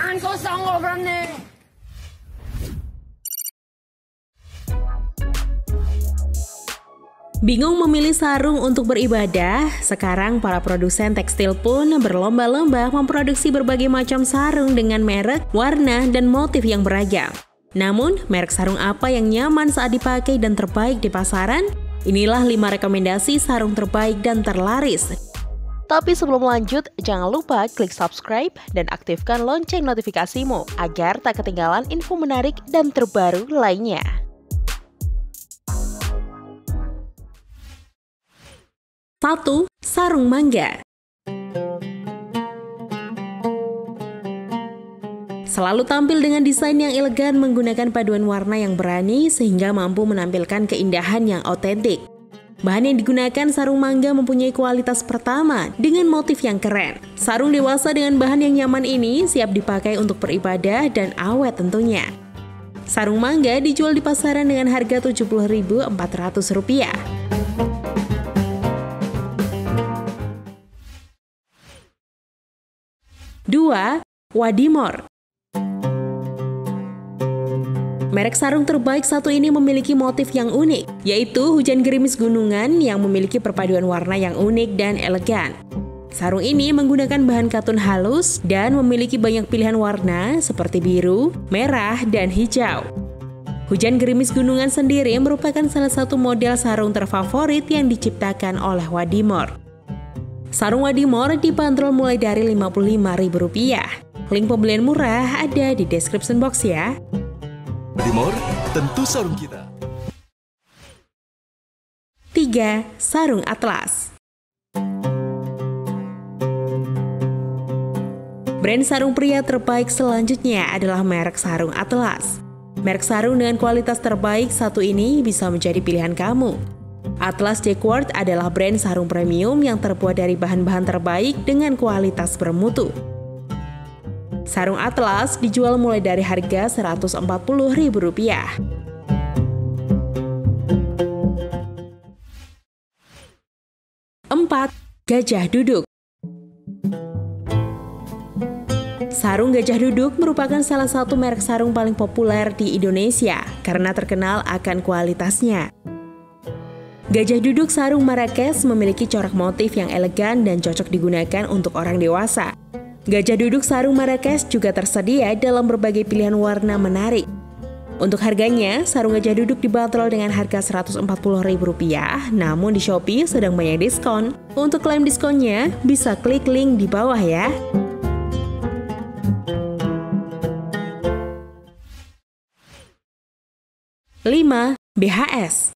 kosong berani. Bingung memilih sarung untuk beribadah? Sekarang para produsen tekstil pun berlomba-lomba memproduksi berbagai macam sarung dengan merek, warna, dan motif yang beragam. Namun, merek sarung apa yang nyaman saat dipakai dan terbaik di pasaran? Inilah 5 rekomendasi sarung terbaik dan terlaris. Tapi sebelum lanjut, jangan lupa klik subscribe dan aktifkan lonceng notifikasimu agar tak ketinggalan info menarik dan terbaru lainnya. 1. Sarung mangga. Selalu tampil dengan desain yang elegan menggunakan paduan warna yang berani sehingga mampu menampilkan keindahan yang otentik. Bahan yang digunakan sarung mangga mempunyai kualitas pertama dengan motif yang keren. Sarung dewasa dengan bahan yang nyaman ini siap dipakai untuk beribadah dan awet tentunya. Sarung mangga dijual di pasaran dengan harga Rp70.400. 2. Wadimor. Merek sarung terbaik satu ini memiliki motif yang unik, yaitu hujan gerimis gunungan yang memiliki perpaduan warna yang unik dan elegan. Sarung ini menggunakan bahan katun halus dan memiliki banyak pilihan warna seperti biru, merah, dan hijau. Hujan gerimis gunungan sendiri merupakan salah satu model sarung terfavorit yang diciptakan oleh Wadimor. Sarung Wadimor dibanderol mulai dari Rp55.000. Link pembelian murah ada di description box ya. Wadimor, tentu sarung kita. 3. Sarung atlas. Brand sarung pria terbaik selanjutnya adalah merek sarung Atlas. Merek sarung dengan kualitas terbaik satu ini bisa menjadi pilihan kamu. Atlas Jacquard adalah brand sarung premium yang terbuat dari bahan-bahan terbaik dengan kualitas bermutu. Sarung Atlas dijual mulai dari harga Rp140.000. 4. Gajah duduk. Sarung gajah duduk merupakan salah satu merek sarung paling populer di Indonesia karena terkenal akan kualitasnya. Gajah duduk sarung Marrakesh memiliki corak motif yang elegan dan cocok digunakan untuk orang dewasa. Gajah duduk sarung Marrakesh juga tersedia dalam berbagai pilihan warna menarik. Untuk harganya, sarung gajah duduk dibanderol dengan harga Rp140.000, namun di Shopee sedang banyak diskon. Untuk klaim diskonnya, bisa klik link di bawah ya. 5. BHS.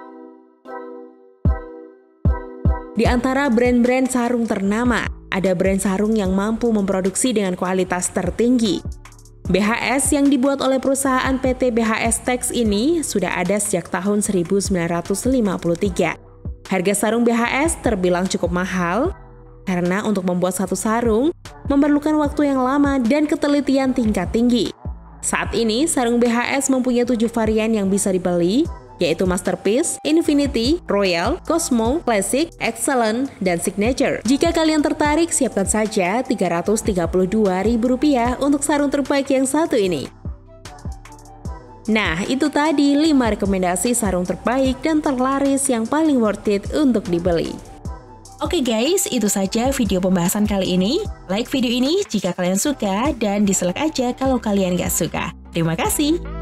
Di antara brand-brand sarung ternama, ada brand sarung yang mampu memproduksi dengan kualitas tertinggi. BHS yang dibuat oleh perusahaan PT BHS Tex ini sudah ada sejak tahun 1953. Harga sarung BHS terbilang cukup mahal, karena untuk membuat satu sarung memerlukan waktu yang lama dan ketelitian tingkat tinggi. Saat ini, sarung BHS mempunyai 7 varian yang bisa dibeli, yaitu Masterpiece, Infinity, Royal, Cosmo, Classic, Excellent, dan Signature. Jika kalian tertarik, siapkan saja Rp332.000 untuk sarung terbaik yang satu ini. Nah, itu tadi 5 rekomendasi sarung terbaik dan terlaris yang paling worth it untuk dibeli. Oke guys, itu saja video pembahasan kali ini. Like video ini jika kalian suka dan dislike aja kalau kalian gak suka. Terima kasih.